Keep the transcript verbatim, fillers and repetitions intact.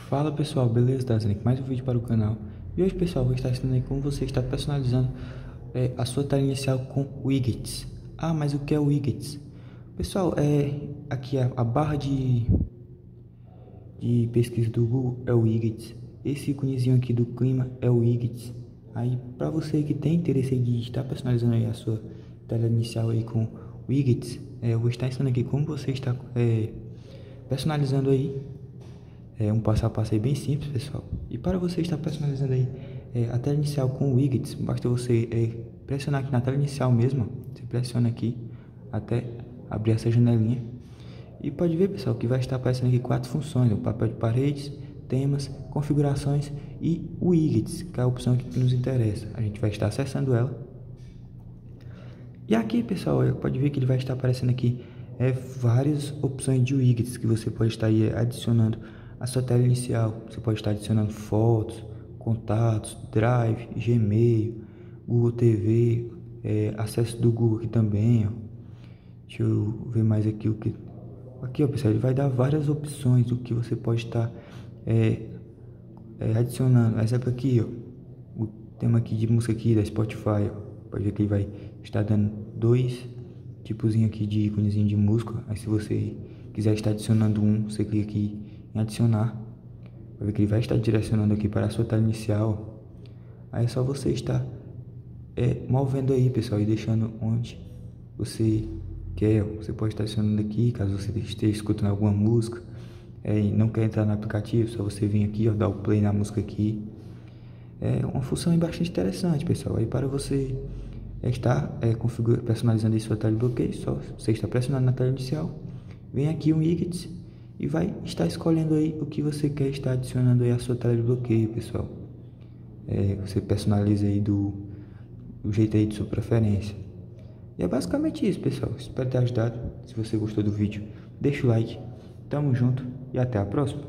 Fala pessoal, beleza? Trazendo aqui mais um vídeo para o canal. E hoje pessoal, vou estar ensinando aí como você está personalizando é, a sua tela inicial com widgets. Ah, mas o que é o widgets? Pessoal, é aqui a, a barra de, de pesquisa do Google é o widgets. Esse íconezinho aqui do clima é o widgets. Aí para você que tem interesse de estar personalizando aí a sua tela inicial aí com widgets, é, eu vou estar ensinando aqui como você está é, personalizando aí. É um passo a passo aí bem simples, pessoal. E para você estar personalizando aí é, a tela inicial com widgets, basta você é, pressionar aqui na tela inicial mesmo. Você pressiona aqui até abrir essa janelinha. E pode ver, pessoal, que vai estar aparecendo aqui quatro funções: o papel de paredes, temas, configurações e widgets, que é a opção que nos interessa. A gente vai estar acessando ela. E aqui, pessoal, pode ver que ele vai estar aparecendo aqui é, várias opções de widgets que você pode estar aí adicionando à sua tela inicial. Você pode estar adicionando fotos, contatos, Drive, Gmail, Google T V, é, acesso do Google aqui também. Ó. Deixa eu ver mais aqui o que. Aqui, ó, pessoal, ele vai dar várias opções do que você pode estar é, é, adicionando. Exemplo aqui, ó, o tema aqui de música aqui da Spotify, ó. Pode ver que ele vai estar dando dois tipozinho aqui de íconezinho de música. Aí se você quiser estar adicionando um, você clica aqui em adicionar. Vai ver que ele vai estar direcionando aqui para a sua tela inicial. Aí é só você estar é, movendo aí, pessoal, e deixando onde você quer. Você pode estar adicionando aqui, caso você esteja escutando alguma música é, e não quer entrar no aplicativo, só você vir aqui, ó, dar o play na música aqui. É uma função bastante interessante, pessoal. Aí para você estar é, personalizando aí sua tela de bloqueio, só você está pressionando na tela inicial, vem aqui um widgets e vai estar escolhendo aí o que você quer estar adicionando aí à sua tela de bloqueio, pessoal. É, você personaliza aí do, do jeito aí de sua preferência. E é basicamente isso, pessoal. Espero ter ajudado. Se você gostou do vídeo, deixa o like. Tamo junto e até a próxima.